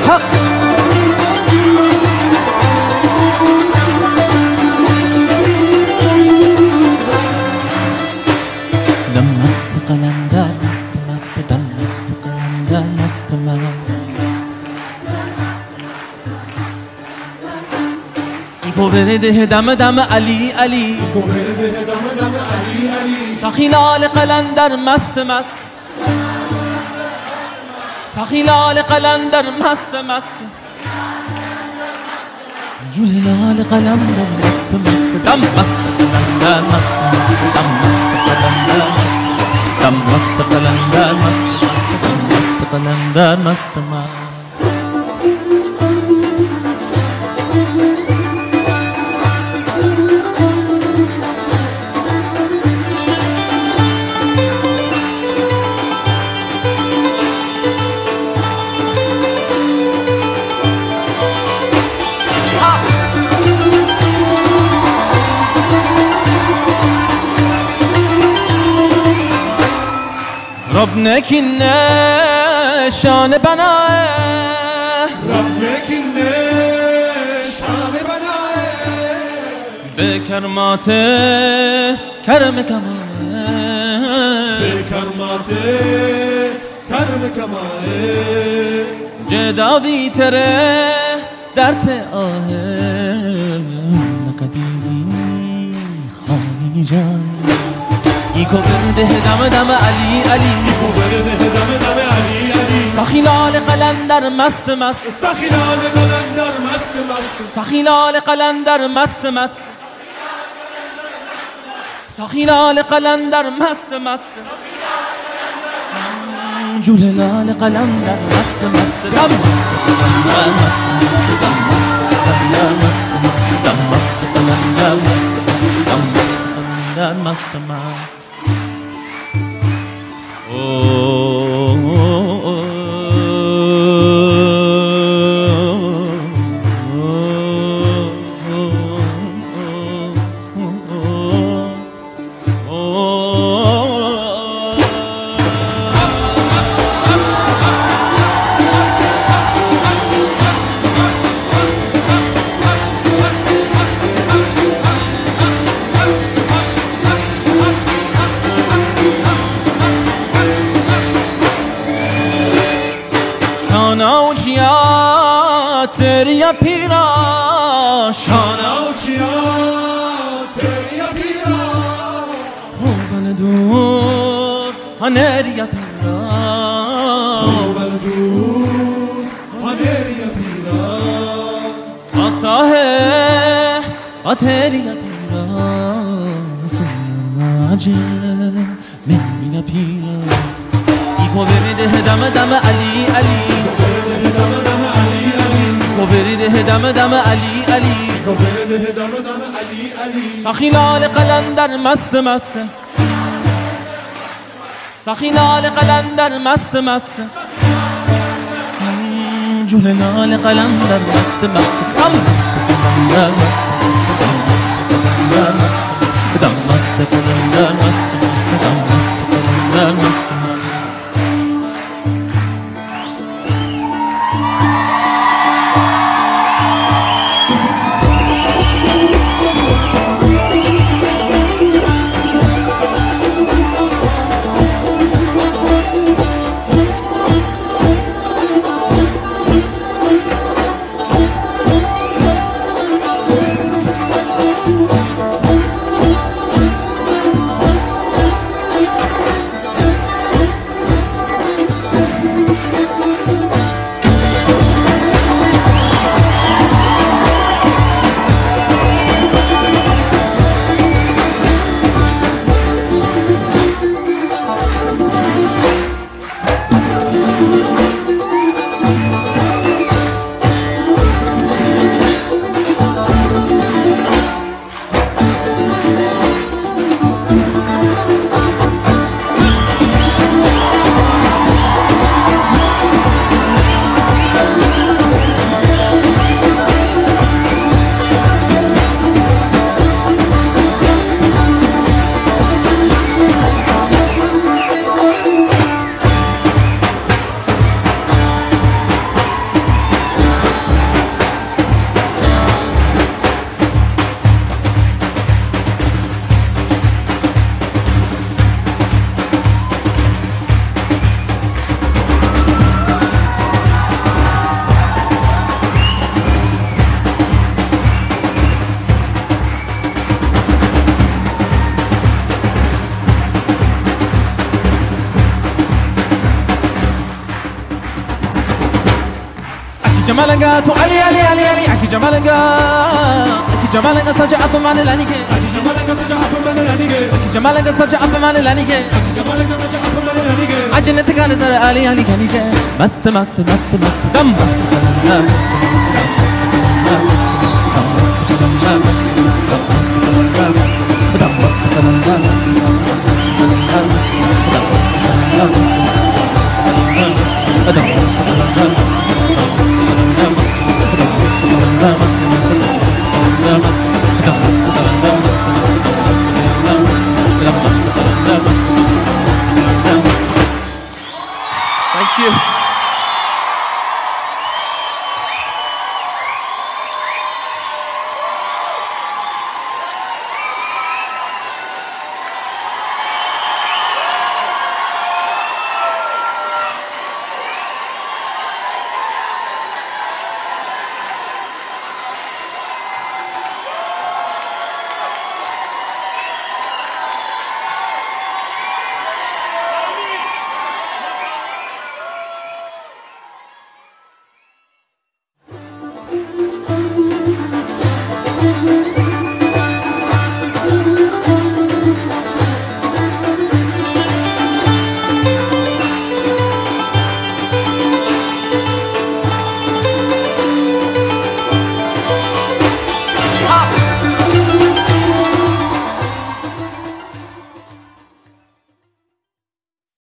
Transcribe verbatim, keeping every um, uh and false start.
دم مست قلندر مست مست دم مست قلندر مست من کو برده دم دم علی علی کو برده دم دم علی علی سخی لال قلندر مست مست سخی لال قلندر مست مست جول لال قلندر مست مست دم مست قلندر مست مست دم مست قلندر دم مست قلندر مست مست دم مست قلندر مست مست رب نکنه شان بناه رب نکنه شان بناه به کرمات کرم کماه به کرمات کرم کماه جداوی تره درت آه نکدیدی خانی جان ایکو برده دم دم علی علی ایکو برده دم دم علی علی سخی لال قلندر مست مست سخی لال قلندر مست مست سخی لال قلندر مست مست سخی لال قلندر مست مست جول لال قلندر مست مست دم مست قلندر مست مست دم مست قلندر مست مست دم مست قلندر مست مست دم مست قلندر مست مست شانا و چیا تریا پیرا شانا و چیا تریا پیرا خوبن دور هنریا پیرا خوبن دور هنریا پیرا آساه آتریا پیرا سوزاجه منیا پیرا ایکو برده دم دم علی علی کو برده دم دم علی علی کو برده دم دم علی علی سخی لال قلندر مست مست سخی لال قلندر مست مست جول لال قلندر مست مست دم مست قلندر مست مست دم مست قلندر مست مست دم مست قلندر مست جمالك تو علي علي علي علي أكي جمالك أكي جمالك سجى أب مان لانيك أكي جمالك سجى أب مان لانيك أكي جمالك سجى أب مان لانيك أكي جمالك سجى أب مان لانيك عجنتك على زر علي علي كانيك مست مست مست مست دم مست دم مست